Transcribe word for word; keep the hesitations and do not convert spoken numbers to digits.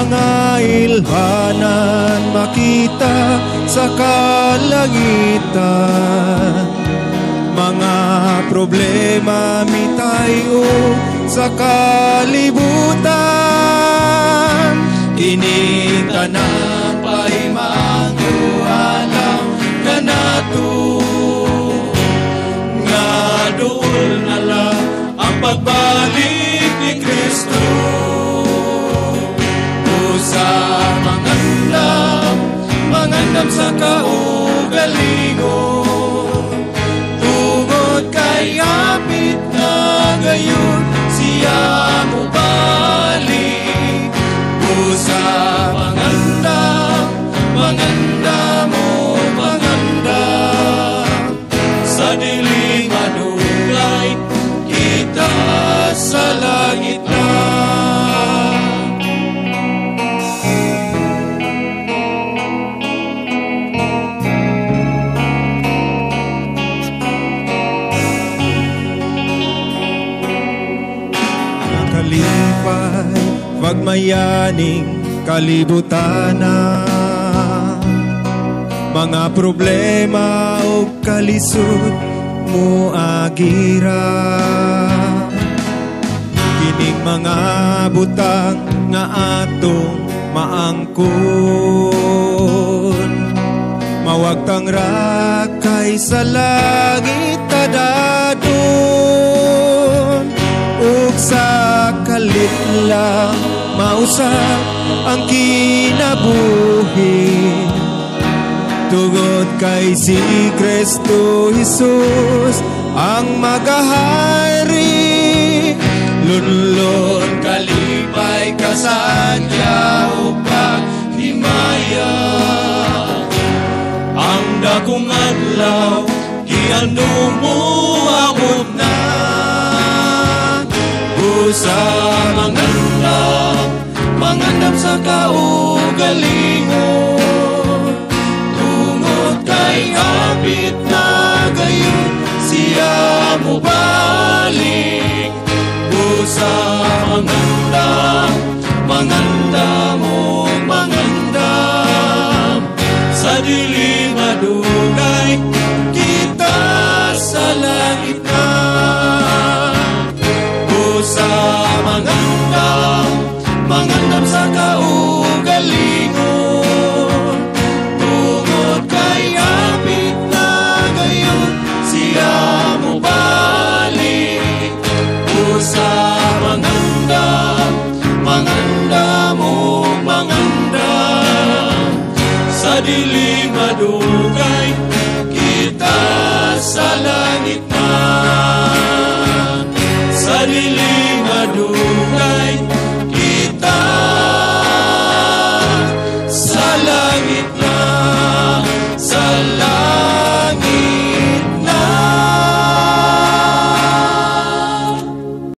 mga ilhanan makita sa kalangitan. Mga problema mitayo sa kalibutan. Inita na paimango alam nga nato, nga doon na lang ang pagbalik ni Kristo. Sa mangandam, mangandam sa kaugalingon, tungod kay apit na gayon siya mo balik. Sa mangandam, mangandam mo mangandam, sa diling manugay kita sa langit na. Pagmayaning kalibutan na mga problema o kalisod mo agira. Kining mga butang nga atong maangkon, mawagtang rakay sa langit tadadon. Ug sa kalit lang mausap ang kinabuhi, tugod kay si Kristo Jesus ang magahari. Lunlon kalipay kasadya o paghimaya, ang dakong adlaw giano mo abot na. Sa mangandam, mangandam sa kaugalingon, tungod kay apit na gayon siya mo balik. Sa mangandam, mangandam mo mangandam, sa dilim madugay kita sa langit na. Sa mangandam, mangandam sa ka